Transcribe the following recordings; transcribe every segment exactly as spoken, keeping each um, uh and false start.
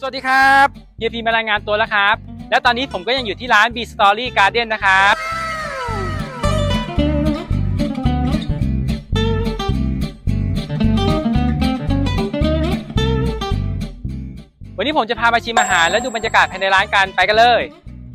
สวัสดีครับเฮียพีมารายงานตัวแล้วครับและตอนนี้ผมก็ยังอยู่ที่ร้าน B Story Garden นะครับวันนี้ผมจะพามาชิมอาหารและดูบรรยากาศภายในร้านกันไปกันเลย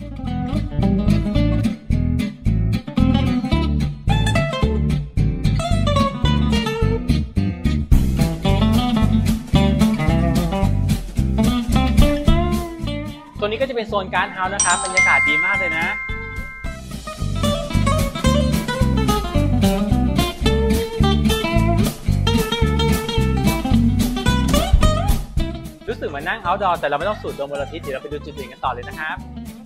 ตัวนี้ก็จะเป็นโซนการ์ดเฮาส์นะครับบรรยากาศดีมากเลยนะรู้สึกเหมือนนั่งเอาท์ดอร์แต่เราไม่ต้องสูดดมมลพิษเดี๋ยวเราไปดูจุดอื่นกันต่อเลยนะครับ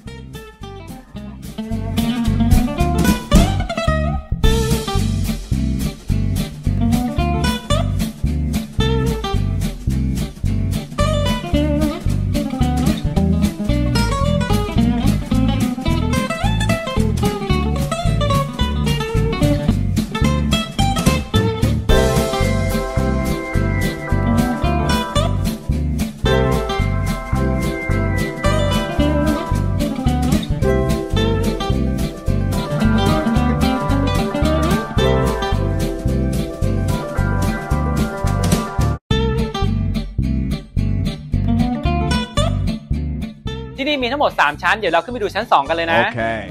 ที่นี่มีทั้งหมดสามชั้นเดี๋ยวเราขึ้นไปดูชั้นสองกันเลยนะ okay.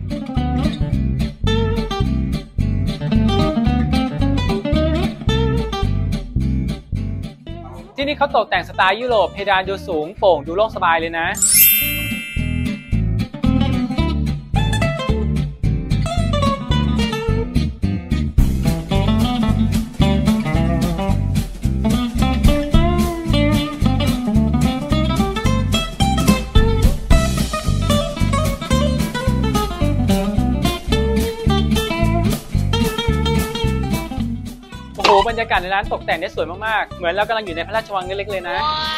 ที่นี่เขาตกแต่งสไตล์ยุโรปเพดานดูสูงโปร่งดูโล่งสบายเลยนะโอ้บรรยากาศในร้านตกแต่งได้สวยมากๆเหมือนเรากำลังอยู่ในพระราชวังเล็กๆเลยนะ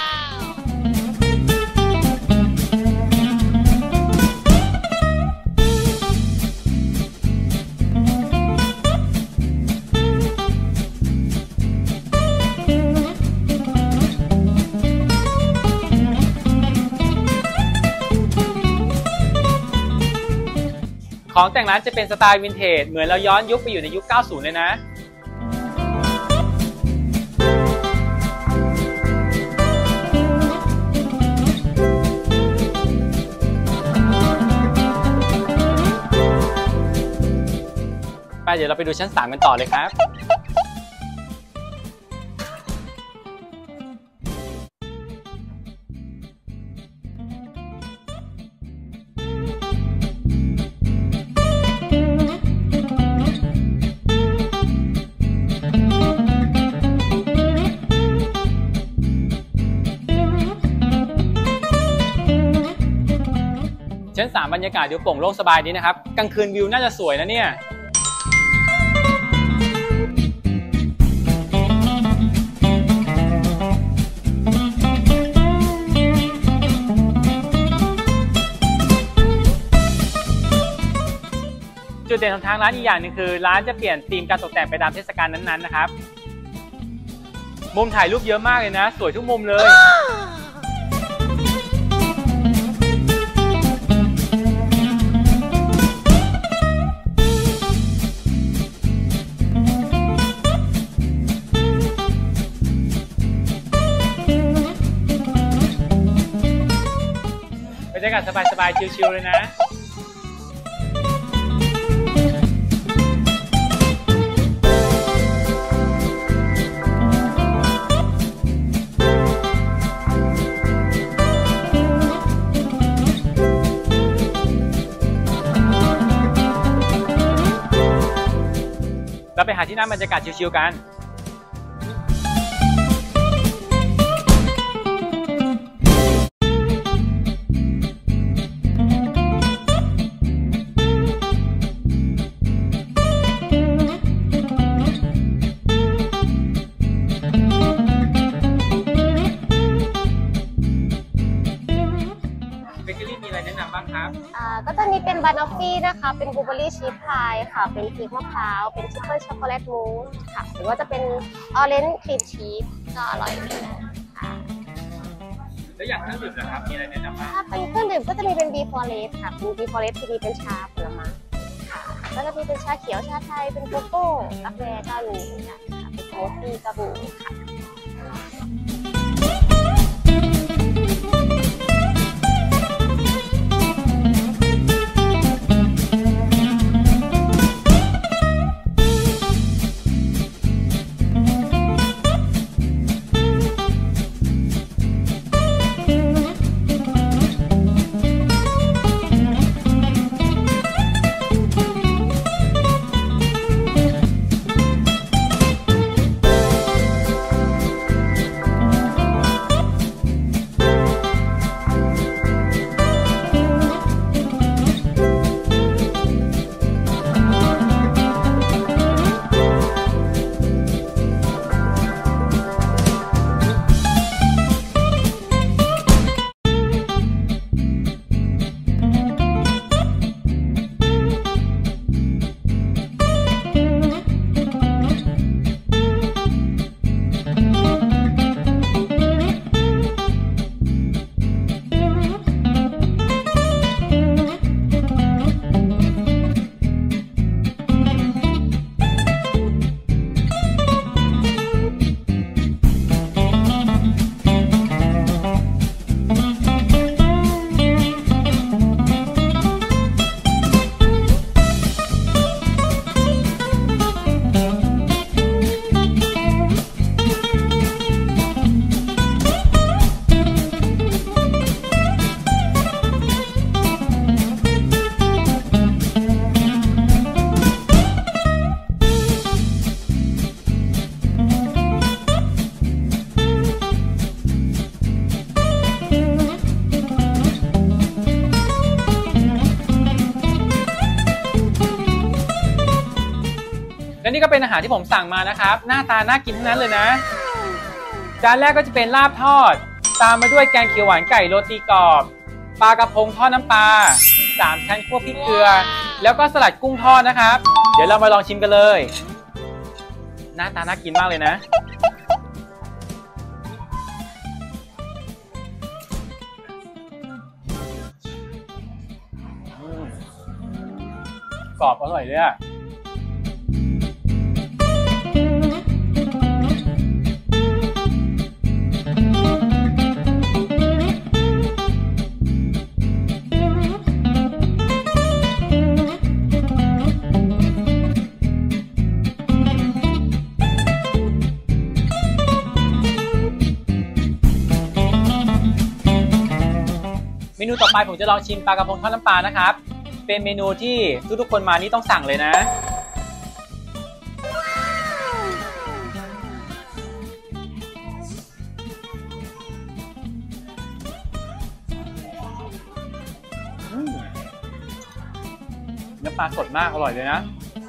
ของแต่งร้านจะเป็นสไตล์วินเทจเหมือนเราย้อนยุคไปอยู่ในยุค เก้าสิบ เลยนะไปเดี๋ยวเราไปดูชั้นสามกันต่อเลยครับชั้นสามบรรยากาศดูโปร่งโล่งสบายดีนะครับกลางคืนวิวน่าจะสวยนะเนี่ยจุดเด่นของทางร้านอีกอย่างหนึ่งคือร้านจะเปลี่ยนธีมการตกแต่งไปตามเทศกาลนั้นๆนะครับมุมถ่ายรูปเยอะมากเลยนะสวยทุกมุมเลยบรรยากาศสบายๆชิลๆเลยนะเราไปหาที่นั่งบรรยากาศชิลๆกันเบเกอรี่มีอะไรแนะนำบ้างครับอ่าก็จะมีเป็นบานอฟฟี่นะคะเป็นบลูเบอร์รี่ชีสพายค่ะเป็นเค้กมะพร้าวเป็นชิปเปิลช็อกโกแลตมูสค่ะหรือว่าจะเป็นออเรนจ์ครีมชีสก็อร่อยดีนะคะแล้วอย่างเครื่องดื่มนะครับมีอะไรแนะนำบ้างถ้าเป็นเครื่องดื่มก็จะมีเป็น B Forest ค่ะเป็น B Forest ที่มีเป็นชาผลไม้ค่ะแล้วก็มีเป็นชาเขียวชาไทยเป็นโกโก้กาแฟก็มีเหมือนกันค่ะเป็นสมูทตี้ก็มีค่ะและนี่ก็เป็นอาหารที่ผมสั่งมานะครับหน้าตาน่ากินทั้งนั้นเลยนะจานแรกก็จะเป็นลาบทอดตามมาด้วยแกงเขียวหวานไก่โรตีกรอบปลากระพงทอดน้ำปลาสามชั้นคั่วพริกเกลือแล้วก็สลัดกุ้งทอดนะครับเดี๋ยวเรามาลองชิมกันเลยหน้าตาน่ากินมากเลยนะกรอบอร่อยเลยอะเมนูต่อไปผมจะลองชิมปลากระพงทอดน้ำปลานะครับเป็นเมนูที่ทุกๆคนมานี่ต้องสั่งเลยนะเนื้อปลาสดมากอร่อยเลยนะ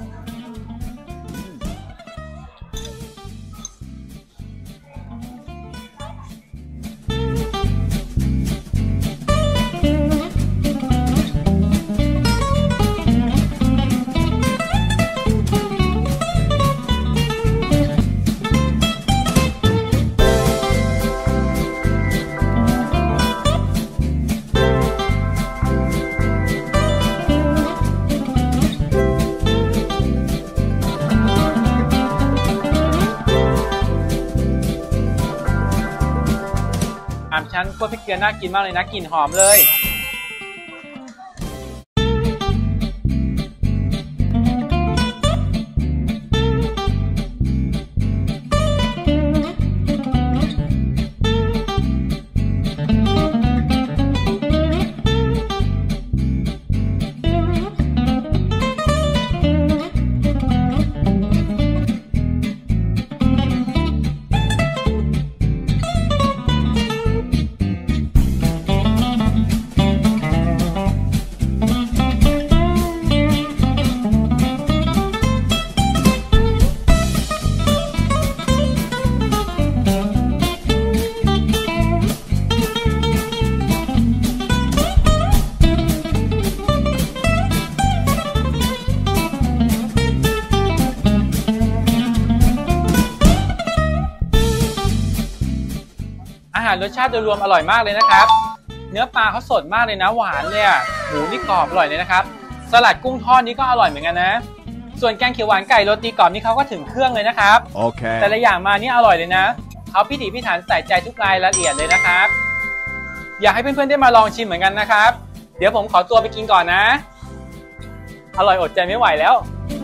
สามชั้นคั่วพริกเกลือน่ากินมากเลยนะกลิ่นหอมเลยรสชาติโดยรวมอร่อยมากเลยนะครับเนื้อปลาเขาสดมากเลยนะหวานเลยอ่ะหมูนี่กรอบอร่อยเลยนะครับสลัดกุ้งทอดนี่ก็อร่อยเหมือนกันนะส่วนแกงเขียวหวานไก่โรตีกรอบนี่เขาก็ถึงเครื่องเลยนะครับโอเคแต่ละอย่างมานี่อร่อยเลยนะเขาพิถีพิถันใส่ใจทุกรายละเอียดเลยนะครับอยากให้เพื่อนๆได้มาลองชิมเหมือนกันนะครับเดี๋ยวผมขอตัวไปกินก่อนนะอร่อยอดใจไม่ไหวแล้ว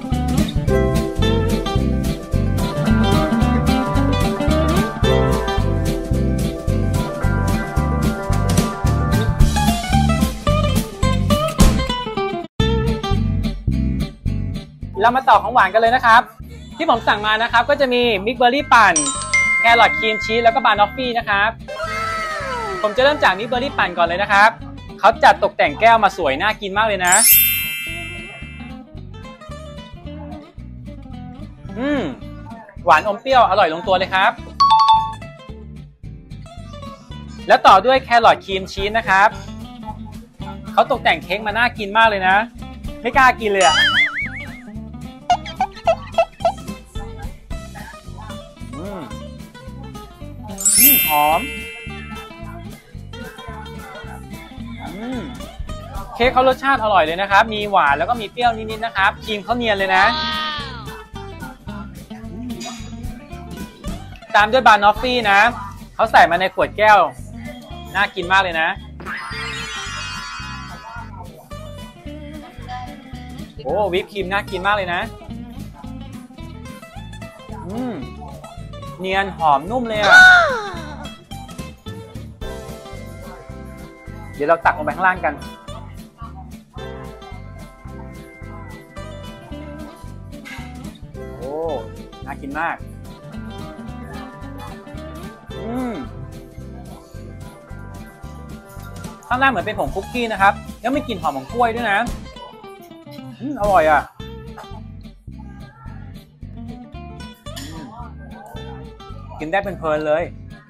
เรามาต่อของหวานกันเลยนะครับที่ผมสั่งมานะครับก็จะมีมิกเบอร์รี่ปั่นแครอทครีมชีสแล้วก็บานอฟฟี่นะครับผมจะเริ่มจากมิกเบอร์รี่ปั่นก่อนเลยนะครับเขาจัดตกแต่งแก้วมาสวยน่ากินมากเลยนะอืมหวานอมเปรี้ยวอร่อยลงตัวเลยครับแล้วต่อด้วยแครอทครีมชีสนะครับเขาตกแต่งเค้กมาน่ากินมากเลยนะไม่กล้ากินเลยอะอืมหอมอืมเค้กเขารสชาติอร่อยเลยนะครับมีหวานแล้วก็มีเปรี้ยวนิดๆนะครับครีมเขาเนียนเลยนะตามด้วยบานอฟฟี่นะเขาใส่มาในขวดแก้วน่ากินมากเลยนะโอ้วิปครีมน่ากินมากเลยนะอืมเนียนหอมนุ่มเลยอ่ะเดี๋ยวเราตักลงไปข้างล่างกันโอ้น่ากินมากอืมข้างล่างเหมือนเป็นผงคุกกี้นะครับแล้วมีกลิ่นหอมของกล้วยด้วยนะอืมอร่อยอ่ะกินได้เป็นเพลินเลย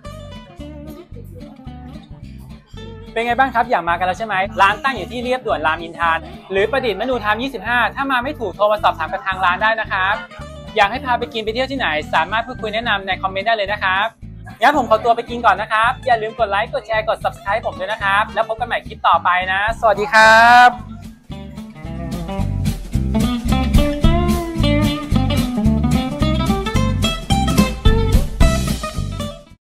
เป็นไงบ้างครับอยากมากันแล้วใช่ไหมร้านตั้งอยู่ที่เรียบด่วนรามอินทราหรือประดิษฐ์มนูธรรมยี่สิบห้าถ้ามาไม่ถูกโทรมาสอบถามกับทางร้านได้นะครับอยากให้พาไปกินไปเที่ยวที่ไหนสามารถพูดคุยแนะนำในคอมเมนต์ได้เลยนะครับงั้นผมขอตัวไปกินก่อนนะครับอย่าลืมกดไลค์กดแชร์กด ซับสไครบ์ ผมด้วยนะครับแล้วพบกันใหม่คลิปต่อไปนะสวัสดีครับ